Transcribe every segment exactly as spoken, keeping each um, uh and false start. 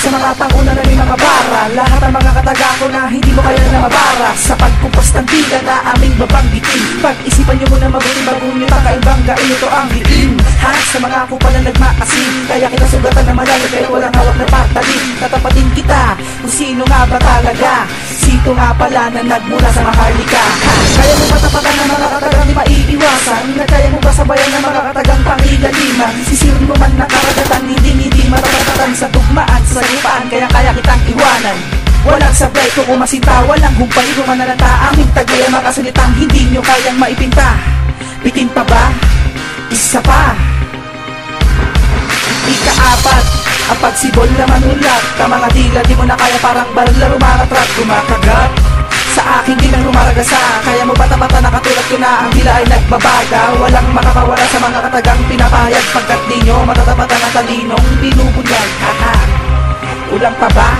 sa mga panguna na may mga bara. Lahat ng mga kataga ko na hindi mo kaya na mabara. Sa pagkupas ng tila na aming babanggitin, pag-isipan nyo muna mabuti bago nyo pakaibang gain. Ito ang diin ha, sa mga kupa na nagmakasin. Kaya kita sugatan na malalim pero walang hawak na patalin. Tatapatin kita kung sino nga ba talaga. Sito nga pala na nagmula sa Maharlika ha. Kaya mo matapatan ng mga katagang di maiiwasan, na kaya mo ba sabayan ng mga katagang pangilaliman. Sisirin mo man na karagatan, hindi hindi matatapatan sa tugmaan, sa lupaan, kaya kaya kitang iwanan. Walang sablay ko kumasinta, walang humpay rumanalata. Aming tagay ang makasalitang hindi nyo kayang maipinta. Bitin pa ba? Isa pa. Ika-apat, ang pagsibol na manulat. Ka mga dila di mo na kaya, parang barla rumaratrat. Kumakagat sa akin di nang rumaragasa. Kaya mo bata-bata nakatulad ko na ang dila ay nagbabaga. Walang makakawala sa mga katagang pinapahayag, pagkat di nyo matatapatan ang talinong binubunyag. Haha, ulang pa ba?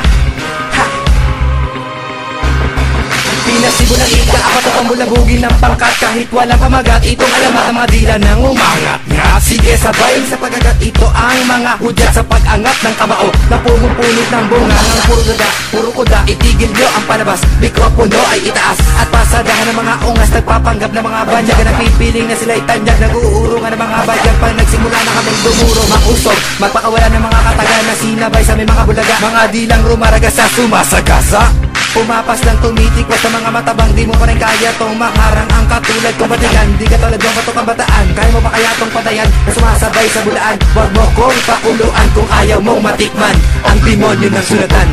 Pinasibo ng ika, apat at ang bulabugin ng pangkat. Kahit walang pamagat, itong alamat ang mga dila nang umangat nga. Sige sabay sa pagagat, ito ang mga hudyat sa pag-angat ng kamao na pumupunit ng bunga ng puro dada, puro kuda. Itigil nyo ang palabas, mikropono ay itaas at pasadahan ng mga ungas. Nagpapanggap ng mga banyag na pipiling na sila'y tanyag. Nag-uurungan ng mga banyag pag nagsimula na kaming dumuro. Makusog, magpakawala ng mga katagan na sinabay sa may mga bulaga. Mga dilang rumaragasa, sumasagasa. Pumapas lang tumitikwas sa mga matabang, di mo pa rin kaya tong maharang ang katulad kong batigan. Di ka tulad ng batokang bataan, kaya mo ba kaya tong patayan na sumasabay sa bulaan? Wag mo kong pakuluan kung ayaw mong matikman ang demonyo ng sulatan.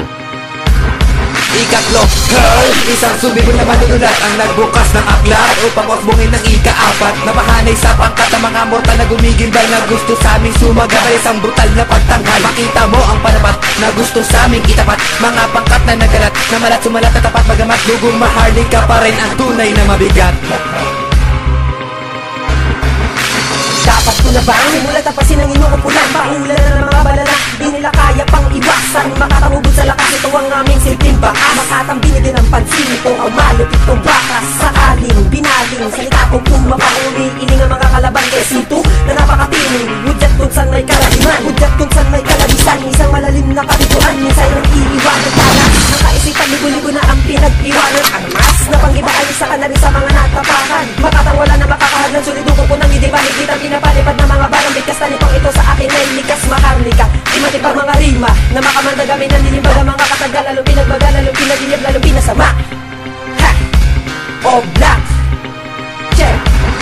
Ikatlo, hey! Isang sumibol na manunulat ang nagbukas ng aklat upang osbungin ng ika-apat. Napahanay sa pangkat ng mga mortal na gumigilbal na gusto sa aming sumagat. Isang brutal na pagtanghal, makita mo ang panapat na gusto sa aming itapat. Mga pangkat na nagalat, na malat sumalat na tapat. Bagamat lugong Maharlika pa rin ang tunay na mabigat. Dapat ko na ba ang himulat tapasin ang inuupulan? Paulan na ng mga balala, di nila kaya pang iwasan. Makatangubod sa lakas, ito ang aming silbing baka. Makatambili din ang pansin, ito ang malupit kong bakas. Sakaling binaling, salita kong kumapauli. Iling ang mga kalabang kesito na napakatiling. Hudyat kung saan may kalahiman, hudyat kung saan may kalabisan. Isang malalim na kabituan, minsan ang iiwanan para nakaisipan, libo-libo na ang pinag-iwanan. Ang mas na panggiba, alisa ka na rin sa mga natapakan. Makatangwala na makakahadlan, sulido ko po ng hindi ba higit ang pinapalipad ng mga barang bigkas. Talipang ito sa akin ay likas Maharlika. Di matipang mga rima na makamandagami ng nilimbag ang mga katagal. Lalo pinagbaga, lalo pinagilib, lalo pinasama. Ha! O black! Check!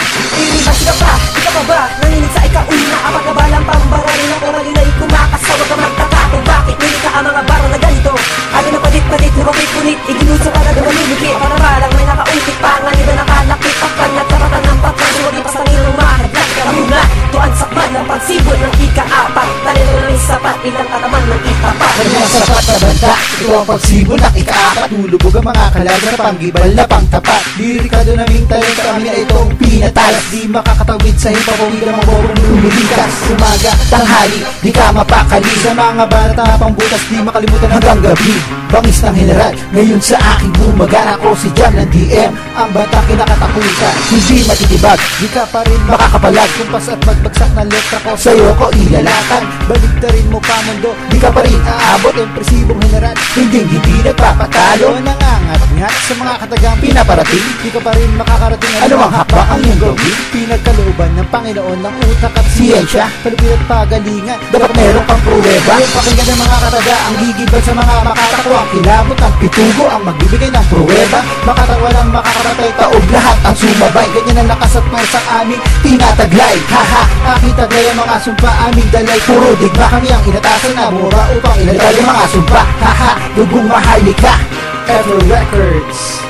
Inibas ka pa, di ka pa ba? Nanginig sa ikauna, apat na balang pambararin ako. Malinay kumakas, huwag ka magtaka kung bakit nili ka ang mga barang na ganito. Atin na padit-padit, lumapit-punit, iginuso ka na dumalulupit. Para balang may nakautik pa, nga iba nakalakit. Pakpan at karatan ng patlan, huwag ipasangin ng mahadlat. Karamuna, tuan sakman ng pagsibol ng ika-apat. Talento na rin sapat, ilang kataman ng itapat. Kanyang sapat na banda, ito ang pagsibol ng ika-apat. Tulubog ang mga kalaga na panggibal na pangtapat. Lirikado naming talento, kami na itong pinatalas. Di makakatawid sa hipapawid ang mga bobong lumikas. Umaga, tanghali, di ka mapakali. Sa mga bata pang butas, di makalimutan hanggang gabi. Bangis ng general, ngayon sa aking bumagan. Ako si Jam ng D M, ang bata kinakatakutan. Hindi matitibag, di ka pa rin makakapalag. Kumpas at magbagsak na letra ko, sa'yo ko ilalatan. Baligtarin mo pa mundo, di ka pa rin aabot. Impresibong general, hindi hindi nagpapatalo. Nangangat-ngat sa mga katagang pinaparating, di ka pa rin makakarating. Ano ang hakbang ang iyong gawin? Pinagkalooban ng Panginoon ng utak at siyensya, palupit at pagalingan, dapat meron kang pruweba. Yung pakinggan ng mga kataga, ang gigibag sa mga makatakwa. Ang kilabot ng pitugo, ang magbibigay ng pruweba. Makatawa lang makakaratay, taob lahat ang sumabay. Ganyan ang lakas at marsang aming tinataglay. Haha, aking taglay ang mga sumpa, aming dalay. Puro digma kami ang inatasan na mura upang ilalagay ang mga sumpa. Haha, lugong Maharlika, Ever Records.